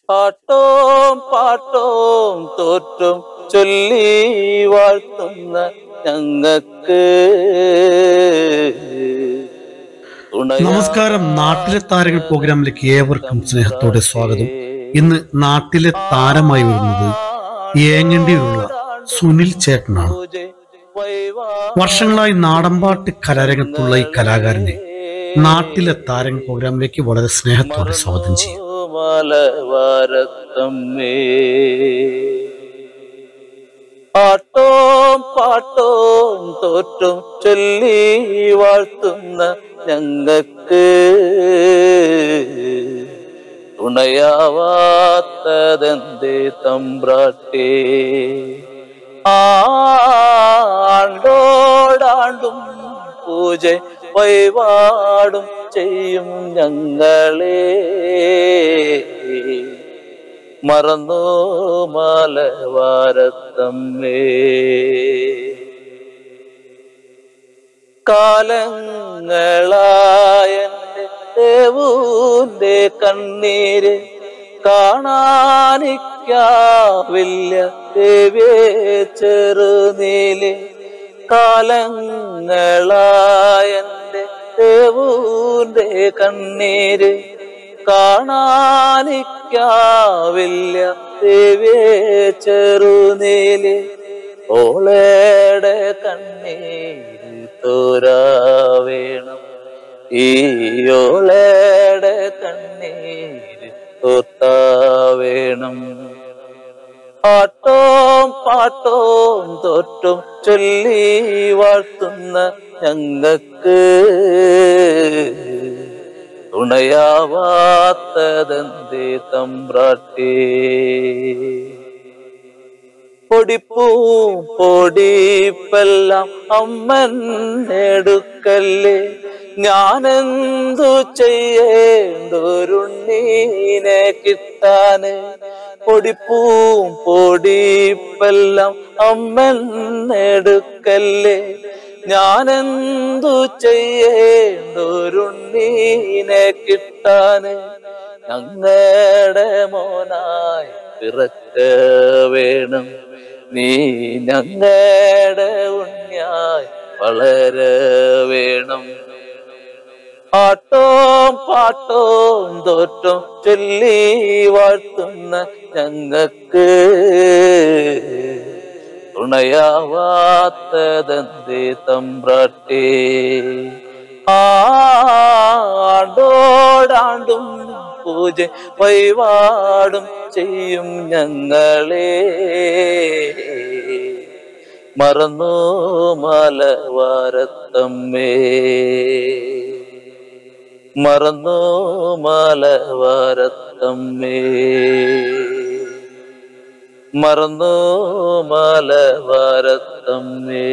പാട്ടോം പാട്ടോം തോറ്റും ചൊല്ലി വാഴ്ത്തുന്ന ഞങ്ങൾക്ക് നമസ്കാരം. നാട്ടിലെ താരങ്ങൾ പ്രോഗ്രാമിലേക്ക് ഏവർക്കും സ്നേഹത്തോടെ സ്വാഗതം. ഇന്ന് നാട്ടിലെ താരമായി വരുന്നത് ഏങ്ങണ്ടിയിലുള്ള സുനിൽ ചേട്ടനാണ്. വർഷങ്ങളായി നാടൻപാട്ട് കലാരംഗത്തുള്ള ഈ കലാകാരനെ നാട്ടിലെ താരങ്ങൾ പ്രോഗ്രാമിലേക്ക് വളരെ സ്നേഹത്തോടെ സ്വാഗതം ചെയ്യും. പാട്ടോം പാട്ടോം തോറ്റും ചൊല്ലി വാഴ്ത്തുന്ന ഞങ്ങൾക്ക് തുണയാവാത്തതെന്തേ തമ്പ്രാട്ടേ. ആണ്ടോടാണ്ടും പൂജ വഴിപാടും ചെയ്യും ഞങ്ങളെ മറന്നു മലവാരത്തമ്മേ. കാലങ്ങളായെന്റെ ദേവൂന്റെ കണ്ണീര് കാണാനിക്കാവില്ല ദേവിയെ ചെറുനീല്. കാലങ്ങളായെന്റെ ദേവൂന്റെ കണ്ണീര് കാണാനിക്കാവില്ല ദേവിയെ ചെറുനീല്. ഓളയുടെ കണ്ണീര് തോരാവേണം, ഈ ഓളയുടെ കണ്ണീര് തോർത്താവേണം. പാട്ടോം പാട്ടോം തോറ്റും ചൊല്ലി വാഴ്ത്തുന്ന ഞങ്ങൾക്ക് തുണയാവാത്തതെന്തേ തമ്പ്രാട്ടേ. പൊടിപ്പൂം പൊടിപ്പെല്ലാം അമ്മൻ എടുക്കല്ലേ, ഞാനെന്തു ചെയ്യേണ്ടൊരുണ്ണീനെ കിട്ടാന്. പൊടിപ്പൂം പൊടിപ്പെല്ലാം അമ്മൻ എടുക്കല്ലേ, ഞാനെന്തു ചെയ്യേണ്ടൊരുണ്ണീനെ കിട്ടാന്. ഞങ്ങളുടെ മോനായി പിറക്ക വേണം, നീ ഞങ്ങളുടെ ഉണ്ണിയായി വളര വേണം. പാട്ടോം പാട്ടോം തോറ്റും ചൊല്ലി വാഴ്ത്തുന്ന ഞങ്ങൾക്ക് തുണയാവാത്തതെന്തേ തമ്പ്രാട്ടേ. ആണ്ടോടാണ്ടും പൂജ വഴിപാടും ചെയ്യും ഞങ്ങളെ മറന്നു മലവാരത്തമ്മേ. മറന്നു മലവാരത്തമ്മേ. മറന്നു മലവാരത്തമ്മേ.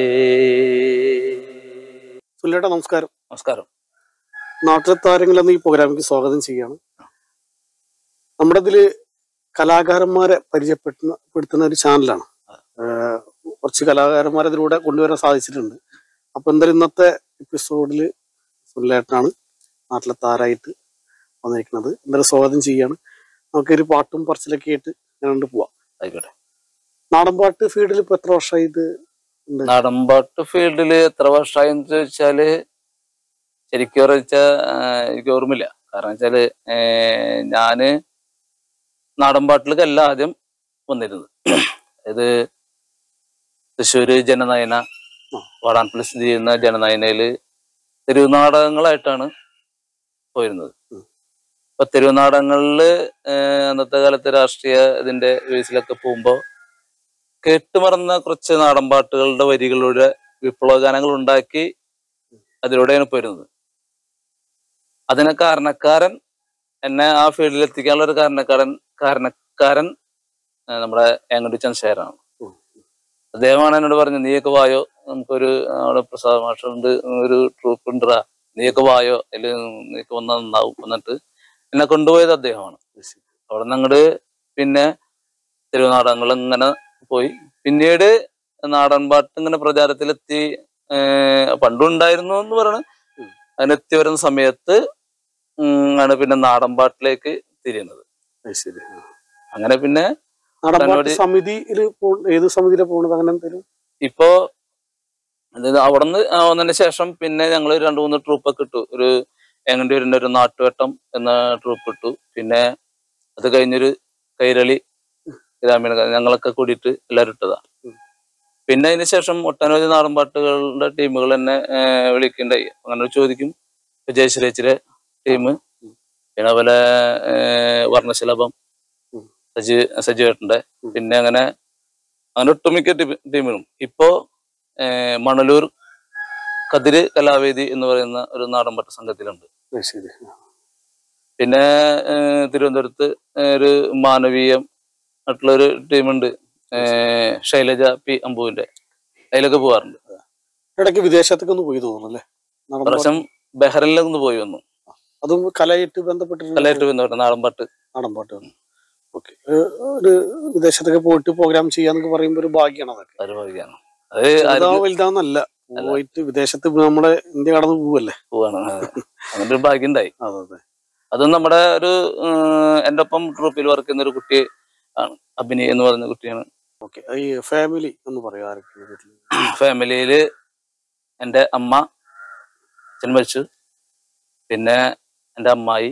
സുനിലേട്ടാ നമസ്കാരം. നമസ്കാരം. നാട്ടിലെ താരങ്ങൾ എന്ന ഈ പ്രോഗ്രാമിലേക്ക് സ്വാഗതം ചെയ്യാണ്. നമ്മുടെ ഇതില് കലാകാരന്മാരെ പരിചയപ്പെടുത്തുന്ന ഒരു ചാനലാണ്. കുറച്ച് കലാകാരന്മാരെ ഇതിലൂടെ കൊണ്ടുവരാൻ സാധിച്ചിട്ടുണ്ട്. അപ്പൊ എന്തായാലും ഇന്നത്തെ എപ്പിസോഡില് സുനിലേട്ടനാണ് നാട്ടിലെ താരായിട്ട് വന്നിരിക്കുന്നത്. എന്തായാലും സ്വാഗതം ചെയ്യാണ്. നമുക്കൊരു പാട്ടും പറച്ചിലൊക്കെ ആയിട്ട് ഞാനുണ്ട് പോവാം. ആയിക്കോട്ടെ. നാടൻപാട്ട് ഫീൽഡിൽ ഇപ്പൊ എത്ര വർഷമായി ഇത്? നാടൻപാട്ട് ഫീൽഡില് എത്ര വർഷമായി എന്ന് ചോദിച്ചാല് ശരിക്കും വെച്ചാൽ എനിക്ക് ഓർമ്മയില്ല. കാരണം വെച്ചാല് ഞാന് നാടൻപാട്ടിലേക്കല്ല ആദ്യം വന്നിരുന്നത്. ഇത് തൃശ്ശൂര് ജനനയന, വാടാൻപള്ളി സ്ഥിതി ചെയ്യുന്ന ജനനയനയില് തെരുവ് നാടകങ്ങളായിട്ടാണ് പോയിരുന്നത്. അപ്പൊ തെരുവ് നാടകങ്ങളില് അന്നത്തെ കാലത്ത് രാഷ്ട്രീയ ഇതിന്റെ ബേസിലൊക്കെ പോകുമ്പോ കേട്ടുമറന്ന കുറച്ച് നാടൻപാട്ടുകളുടെ വരികളുടെ വിപ്ലവ ഗാനങ്ങൾ ഉണ്ടാക്കി അതിലൂടെയാണ് പോയിരുന്നത്. അതിന് കാരണക്കാരൻ, എന്നെ ആ ഫീൽഡിൽ എത്തിക്കാനുള്ള ഒരു കാരണക്കാരൻ നമ്മുടെ ഏങ്ങണ്ടി ചന്ദ്രശേഖരനാണ്. അദ്ദേഹമാണ് എന്നോട് പറഞ്ഞത്, നീയൊക്കെ വായോ, നമുക്കൊരു അവിടെ പ്രസാദ മാഷുണ്ട്, ഒരു ട്രൂപ്പ് ഉണ്ടറാ, നീയൊക്കെ വായോ, അതിൽ നീക്ക് വന്നാൽ നന്നാവും. എന്നിട്ട് എന്നെ കൊണ്ടുപോയത് അദ്ദേഹമാണ്. അവിടെ നിന്ന് അങ്ങോട്ട് പിന്നെ തെരുവ് നാടകങ്ങൾ ഇങ്ങനെ പോയി. പിന്നീട് നാടൻ പാട്ട് ഇങ്ങനെ പ്രചാരത്തിലെത്തി. പണ്ടുണ്ടായിരുന്നു എന്ന് പറയണ അതിനെത്തി വരുന്ന സമയത്ത് ആണ് പിന്നെ നാടൻ പാട്ടിലേക്ക് തിരിയുന്നത്. അങ്ങനെ പിന്നെ നാടൻപാട്ട് സമിതിയിൽ ഏത് സമിതിയിലെ പോണത് അങ്ങനെ എന്തെങ്കിലും? ഇപ്പോ അവിടുന്ന് വന്നതിന് ശേഷം പിന്നെ ഞങ്ങൾ 2-3 ട്രൂപ്പൊക്കെ ഇട്ടു. ഒരു എങ്ങണ്ടിയൂരിന്റെ ഒരു നാട്ടുവട്ടം എന്ന ട്രൂപ്പ് ഇട്ടു. പിന്നെ അത് കഴിഞ്ഞൊരു കൈരളി ഗ്രാമീണ ഞങ്ങളൊക്കെ കൂടിയിട്ട് എല്ലാവരും ഇട്ടതാ. പിന്നെ അതിന് ശേഷം ഒട്ടനവധി നാടൻപാട്ടുകളുടെ ടീമുകൾ തന്നെ വിളിക്കണ്ടായി. അങ്ങനെ ചോദിക്കും. ജയശ്രീച്ചിലെ ടീം, പിന്നെ അതുപോലെ വർണ്ണശലഭം സജീവേട്ടന്റെ, പിന്നെ അങ്ങനെ ഒട്ടുമിക്ക ടീമുകളും. ഇപ്പോ മണലൂർ കതിര് കലാവേദി എന്ന് പറയുന്ന ഒരു നാടൻപാട്ട് സംഘത്തിലുണ്ട്. പിന്നെ തിരുവനന്തപുരത്ത് ഒരു മാനവീയം ആയിട്ടുള്ള ഒരു ടീമുണ്ട്, ശൈലജ പി അമ്പുവിന്റെ. അതിലൊക്കെ പോവാറുണ്ട്. ഇടയ്ക്ക് വിദേശത്തൊക്കെ ഒന്ന് പോയി തോന്നുന്നല്ലേ? പ്രാവശ്യം ബഹ്റിനിലൊന്ന് പോയി വന്നു. അതും കലയായിട്ട് ബന്ധപ്പെട്ട നാടൻപാട്ട്. ഓക്കെ. ഒരു വിദേശത്തൊക്കെ പോയിട്ട് പ്രോഗ്രാം ചെയ്യാന്നൊക്കെ പറയുമ്പോ ഒരു ഭാഗ്യമാണ്. അതൊക്കെ ഒരു ഭാഗ്യമാണ്. വലുതാന്നല്ല, പോയിട്ട് വിദേശത്ത് നമ്മുടെ ഇന്ത്യ കടന്ന് പോവല്ലേ, പോവാണ്. അങ്ങനെ ഒരു ഭാഗ്യം ഉണ്ടായി. അതെ. അതും നമ്മുടെ ഒരു എന്റെ ഒപ്പം ട്രൂപ്പിൽ വർക്ക് ചെയ്യുന്ന ഒരു കുട്ടി ആണ്, അഭിനി എന്ന് പറയുന്ന കുട്ടിയാണ്. ഓക്കെ. ഈ ഫാമിലി ഒന്ന് പറയാ. ഫാമിലിയില് എൻ്റെ അമ്മ, അച്ഛൻ മരിച്ചു. പിന്നെ എൻ്റെ അമ്മായി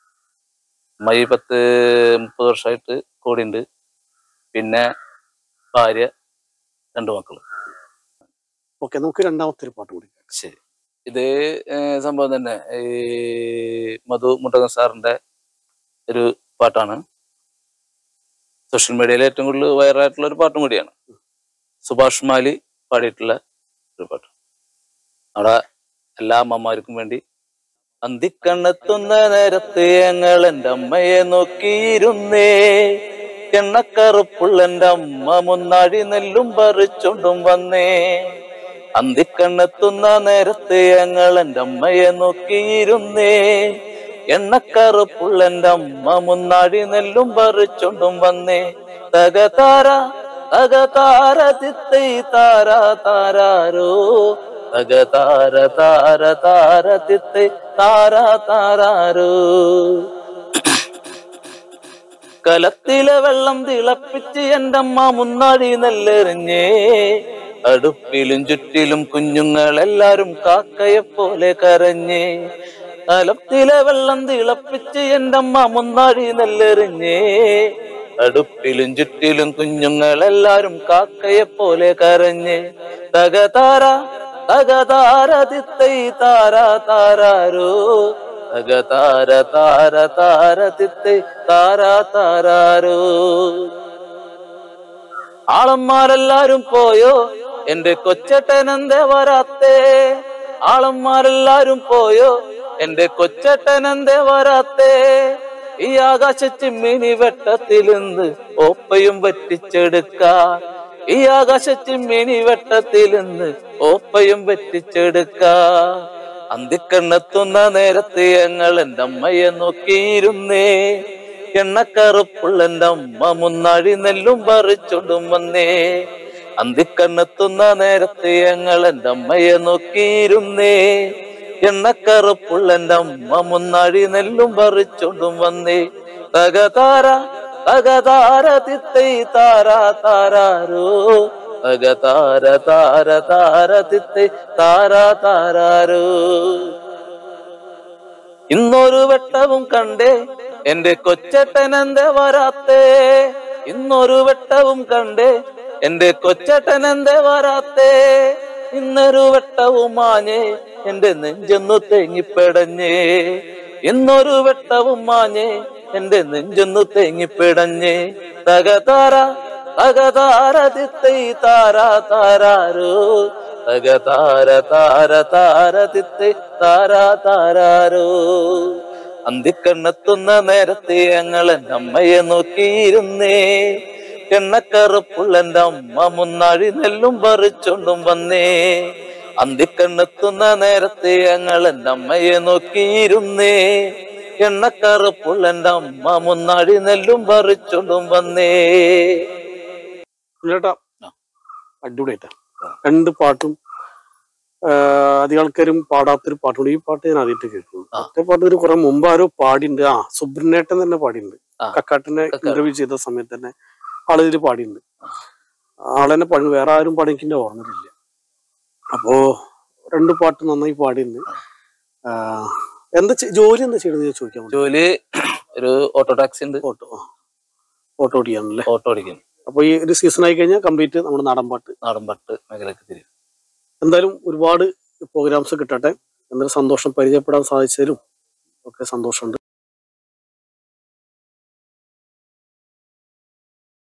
10-30 വർഷമായിട്ട് കൂടിയുണ്ട്. പിന്നെ ഭാര്യ, 2 മക്കള്. ഓക്കെ, നമുക്ക് രണ്ടാമത്തെ ഒരു പാട്ട് കൂടി. ശരി. ഇത് സംഭവം തന്നെ ഈ മധു മുണ്ടകൻ സാറിന്റെ ഒരു പാട്ടാണ്. സോഷ്യൽ മീഡിയയിൽ ഏറ്റവും കൂടുതൽ വൈറലായിട്ടുള്ള ഒരു പാട്ടും കൂടിയാണ്. സുഭാഷ് മാലി പാടിയിട്ടുള്ള ഒരു പാട്ട്. അവിടെ എല്ലാ അമ്മമാർക്കും വേണ്ടി. അന്തിക്കണ്ണെത്തുന്ന നേരത്ത് ഞങ്ങൾ എൻ്റെ അമ്മയെ നോക്കിയിരുന്നേ, എണ്ണക്കറുപ്പുള്ള എൻ്റെ അമ്മ മുന്നാടി നെല്ലും പറിച്ചോണ്ടും വന്നേ. അന്തിക്കണ്ണെത്തുന്ന നേരത്ത് ഞങ്ങൾ എൻ്റെ അമ്മയെ നോക്കിയിരുന്നേ, എണ്ണക്കറുപ്പുള്ള എൻ്റെ അമ്മ മുന്നാടി നെല്ലും പറിച്ചോണ്ടും വന്നേ. തകതാര തകതാര തിത്തൈ താര താരാരോ, തകതാര താര താര തിത്തൈ താര താരാരോ. കലത്തിലെ വെള്ളം തിളപ്പിച്ച് എൻ്റെ അമ്മ മുന്നാടി നെല്ലെറിഞ്ഞേ, അടുപ്പിലും ചുറ്റിലും കുഞ്ഞുങ്ങളെല്ലാരും കാക്കയെ പോലെ കരഞ്ഞേ. കലത്തിലെ വെള്ളം തിളപ്പിച്ച് എൻ്റെ അമ്മ മുന്നാടി നെല്ലെറിഞ്ഞേ, അടുപ്പിലും ചുറ്റിലും കുഞ്ഞുങ്ങളെല്ലാരും കാക്കയെ പോലെ കരഞ്ഞേ. തകതാര തകതാര തിത്തൈ താര താരാരോ, തകതാര താര താര തിത്തൈ താര താരാരോ. ആളന്മാരെല്ലാരും പോയോ, എന്റെ കൊച്ചേട്ടനെന്തേ വരാത്തേ? ആളന്മാരെല്ലാരും പോയോ, എന്റെ കൊച്ചേട്ടനെന്തേ വരാത്തേ? ഈ ആകാശച്ചിമ്മിനി വെട്ടത്തിലിന്ന് ഓപ്പയും വറ്റിച്ചെടുക്കാൻ, ഈ ആകാശച്ചിമ്മിനി വെട്ടത്തിലിന്ന് ഓപ്പയും വറ്റിച്ചെടുക്കാൻ. അന്തിക്കണ്ണെത്തുന്ന നേരത്ത് ഞങ്ങൾ എൻ്റെ അമ്മയെ നോക്കിയിരുന്നേ, എണ്ണക്കറുപ്പുള്ള എൻ്റെ അമ്മ മുന്നാടി നെല്ലും പറിച്ചോണ്ടും വന്നേ. അന്തിക്കണ്ണെത്തുന്ന നേരത്ത് ഞങ്ങൾ എൻ്റെ അമ്മയെ നോക്കിയിരുന്നേ, എണ്ണക്കറുപ്പുള്ള എൻ്റെ അമ്മ മുന്നാടി നെല്ലും പറിച്ചോണ്ടും വന്നേ. തകതാര തകതാര തിത്തൈ താര താരാരോ, തകതാര താര താര തിത്തൈ താര താരാരോ. ഇന്നൊരു വെട്ടവും കണ്ടേ, എന്റെ കൊച്ചേട്ടനെന്തേ വരാത്തേ? ഇന്നൊരു വെട്ടവും കണ്ടേ, എന്റെ കൊച്ചേട്ടനെന്തേ വരാത്തേ? ഇന്നൊരു വെട്ടവും മാഞ്ഞേ, എന്റെ നെഞ്ചൊന്നു തേങ്ങിപ്പിടഞ്ഞേ. ഇന്നൊരു വെട്ടവും മാഞ്ഞേ, എന്റെ നെഞ്ചൊന്നു തേങ്ങിപ്പിടഞ്ഞേ. തകതാര തകതാര തിത്തൈ താര താരാരോ, തകതാര താര താര തിത്തൈ താര താരാരോ. അന്തിക്കണ്ണെത്തുന്ന നേരത്തെ ഞങ്ങൾ എൻ്റെ അമ്മയെ നോക്കിയിരുന്നേ, എണ്ണക്കറുപ്പുള്ള എൻ്റെ അമ്മ മുന്നാടി നെല്ലും പറിച്ചോണ്ടും വന്നേ. അന്തിക്കണ്ണെത്തുന്ന നേരത്തെ ഞങ്ങൾ എൻ്റെ അമ്മയെ നോക്കിയിരുന്നേ, എണ്ണക്കറുപ്പുള്ള എൻ്റെ അമ്മ മുന്നാടി നെല്ലും പറിച്ചോണ്ടും വന്നേ. അടിപൊളിയായിട്ടാ 2 പാട്ടും. അധികം ആൾക്കാരും പാടാത്തൊരു പാട്ടുണ്ട്. ഈ പാട്ട് ഞാൻ ആദ്യമായിട്ട് കേൾക്കുന്നു. മറ്റേ പാട്ട് ഒരു കുറെ മുമ്പ് ആരോ പാടിണ്ട്. സുബ്രനേട്ടൻ തന്നെ പാടിണ്ട്. കക്കാട്ടിനെ ഇന്റർവ്യൂ ചെയ്ത സമയത്ത് തന്നെ ആളിതിൽ പാടിയിട്ടുണ്ട്. ആളെന്നെ പാടി, വേറെ ആരും പാടി എനിക്ക് ഓർമ്മയില്ല. അപ്പോ 2 പാട്ട് നന്നായി പാടിയിട്ടുണ്ട്. എന്താ ജോലി എന്താ ചെയ്യണമെന്ന് ചോദിക്കാൻ? ജോലി ഒരു ഓട്ടോ ടാക്സി ഉണ്ട്. ഓട്ടോ ഓടിക്കാണല്ലേ? ഓട്ടോ ഓടിക്കുന്നു. അപ്പൊ ഈ ഒരു സീസൺ ആയി കഴിഞ്ഞാൽ കംപ്ലീറ്റ് നമ്മുടെ നാടൻ പാട്ട് മേഖലക്ക് തിരിയും. എന്തായാലും ഒരുപാട് പ്രോഗ്രാംസ് കിട്ടട്ടെ. എന്തൊരു സന്തോഷം, പരിചയപ്പെടാൻ സാധിച്ചതിലും ഒക്കെ സന്തോഷമുണ്ട്.